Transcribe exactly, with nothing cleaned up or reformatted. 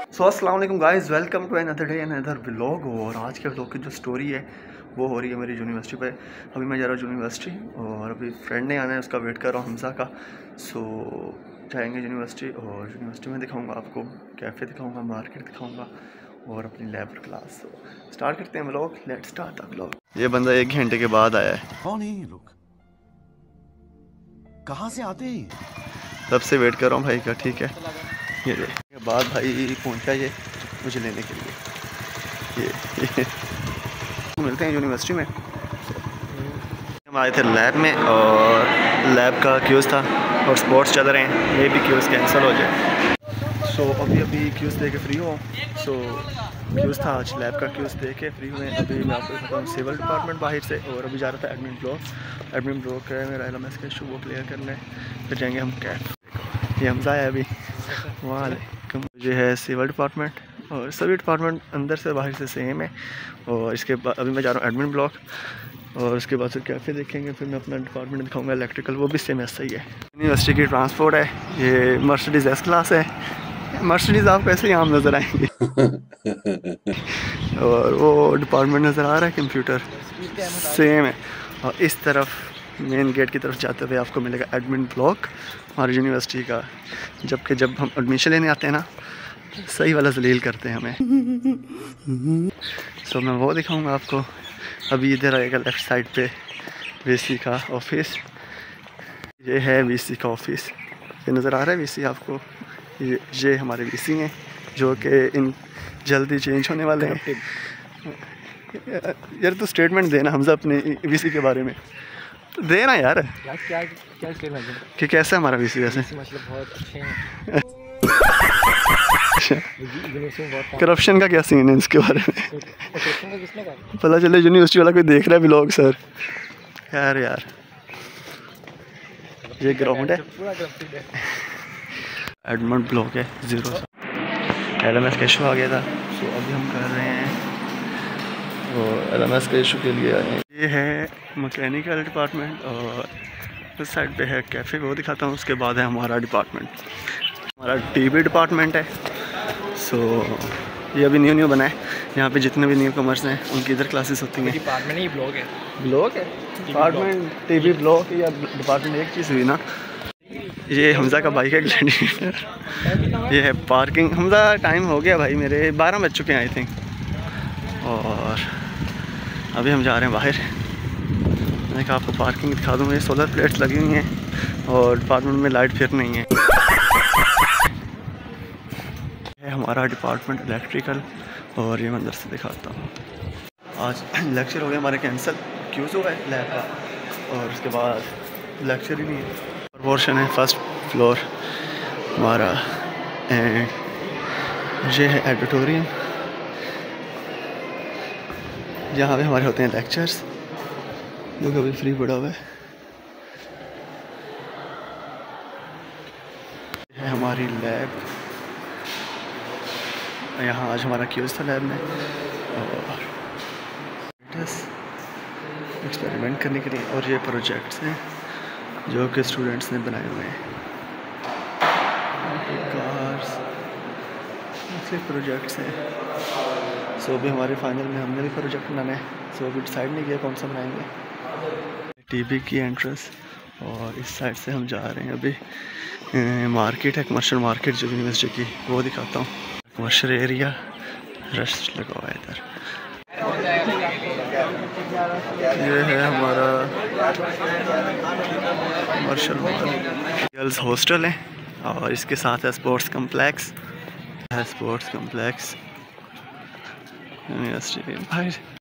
सो अस्सलाम वालेकुम guys, welcome to another day another vlog. और आज के व्लॉग की जो स्टोरी है वो हो रही है मेरी यूनिवर्सिटी पे। अभी मैं जा रहा हूँ यूनिवर्सिटी और अभी फ्रेंड ने आना है, उसका वेट कर रहा हूँ, हमजा का। सो जाएंगे यूनिवर्सिटी और यूनिवर्सिटी में दिखाऊंगा आपको, कैफ़े दिखाऊंगा, मार्केट दिखाऊंगा और अपनी लैब क्लास। सो स्टार्ट करते हैं vlog, let's start the vlog. ये बंदा एक घंटे के बाद आया है। कौन है ये लोग, कहाँ से आते हैं? तब से वेट कर रहा हूँ भाई का। ठीक है, ये के बाद भाई पहुंचा ये मुझे लेने के लिए। ये, ये मिलते हैं यूनिवर्सिटी में। हम आए थे लैब में और लैब का क्यूज़ था और स्पोर्ट्स चल रहे हैं, ये भी क्यूज़ कैंसिल हो जाए। सो so, अभी अभी क्यूज़ दे के फ्री हो। सो so, क्यूज़ था आज, लैब का क्यूज़ दे के फ्री हुए। अभी मैं आपको बताता हूँ सिविल डिपार्टमेंट बाहर से, और अभी जा रहा था एडमिन ब्लॉक। एडमिन ब्लॉक है मेरा एल एम एस का इशू, वो क्लियर करना है, फिर जाएंगे हम कैफ। ये हमजा है अभी। वालेकुम। ये है सिविल डिपार्टमेंट और सभी डिपार्टमेंट अंदर से बाहर से सेम है। और इसके बाद अभी मैं जा रहा हूँ एडमिन ब्लॉक और उसके बाद फिर कैफ़े देखेंगे, फिर मैं अपना डिपार्टमेंट दिखाऊंगा इलेक्ट्रिकल, वो भी सेम ऐसा ही है। यूनिवर्सिटी की ट्रांसपोर्ट है, ये मर्सिडीज़ एस क्लास है। मर्सिडीज़ आपको ऐसे ही आम नज़र आएंगे। और वो डिपार्टमेंट नज़र आ रहा है कंप्यूटर, सेम है। और इस तरफ मेन गेट की तरफ जाते हुए आपको मिलेगा एडमिन ब्लॉक हमारी यूनिवर्सिटी का। जबकि जब हम एडमिशन लेने आते हैं ना, सही वाला जलील करते हैं हमें। सो मैं वो दिखाऊंगा आपको। अभी इधर आएगा लेफ़्ट साइड पे वीसी का ऑफिस। ये है वीसी का ऑफिस, ये नज़र आ रहा है वीसी आपको। ये ये हमारे वीसी हैं जो कि इन जल्दी चेंज होने वाले हैं। यार तो स्टेटमेंट देना हमजा अपने वीसी के बारे में, तो देना यार। यार क्या क्या स्टेटमेंट है कि कैसा है हमारा वीसी वैसे? मतलब बहुत अच्छे हैं। करप्शन का क्या सीन है इसके बारे में? करप्शन का किसने कहा? पता चले यूनिवर्सिटी वाला कोई देख रहा है व्लॉग सर। यार यार ये ग्राउंड है, पूरा करप्टेड है। एडमिन ब्लॉक है जीरो। एल एम एस का इशू आ गया था, सो अभी हम कर रहे हैं और एल एम एस के इशू के लिए आए हैं। ये है मैकेनिकल डिपार्टमेंट और उस साइड पे है कैफ़े, वो दिखाता हूँ। उसके बाद है हमारा डिपार्टमेंट, हमारा टीवी डिपार्टमेंट है। सो ये अभी न्यू न्यू बना है, यहाँ पे जितने भी न्यू कमर्स हैं उनकी इधर क्लासेस होती हैं। डिपार्टमेंट ही ब्लॉक है। ब्लॉक है डिपार्टमेंट, टीवी ब्लॉक या डिपार्टमेंट एक चीज़ हुई ना। ये हमजा का बाइक है ग्लैडिएटर। ये है पार्किंग। हमजा टाइम हो गया भाई, मेरे बारह बज चुके हैं आई थिंक। और अभी हम जा रहे हैं बाहर। मैंने कहा आपको पार्किंग दिखा दूँ। ये सोलर प्लेट्स लगी हुई हैं और डिपार्टमेंट में लाइट फिर नहीं है। है हमारा डिपार्टमेंट इलेक्ट्रिकल और ये मैं अंदर से दिखाता हूँ। आज लेक्चर हो गया हमारे कैंसिल, क्यूज़ हुआ है लैब का और उसके बाद लेक्चर ही नहीं है। और पोर्शन है फर्स्ट फ्लोर हमारा, एंड ये है एडिटोरियम, जहाँ पे हमारे होते हैं लेक्चर्स, जो कभी फ्री पड़ा हुआ है। है हमारी लैब, यहाँ आज हमारा क्यूज़ था लैब में और एक्सपेरिमेंट करने के लिए। और ये प्रोजेक्ट्स हैं जो कि स्टूडेंट्स ने बनाए हुए हैं, कार्स, मुख्तलिफ प्रोजेक्ट्स हैं। सो अभी हमारे फाइनल में हमने भी प्रोजेक्ट बनाना है, सो अभी डिसाइड नहीं किया कौन सा बनाएंगे। टीवी की एंट्रेंस और इस साइड से हम जा रहे हैं अभी मार्केट है, कमर्शियल मार्केट जो यूनिवर्सिटी की, वो दिखाता हूँ। कमर्शियल एरिया रश लगा हुआ है इधर। ये है हमारा कमर्शियल गर्ल्स हॉस्टल है और इसके साथ है स्पोर्ट्स कम्प्लेक्स है, स्पोर्ट्स कम्प्लेक्स यूनिवर्सिटी के बाहर।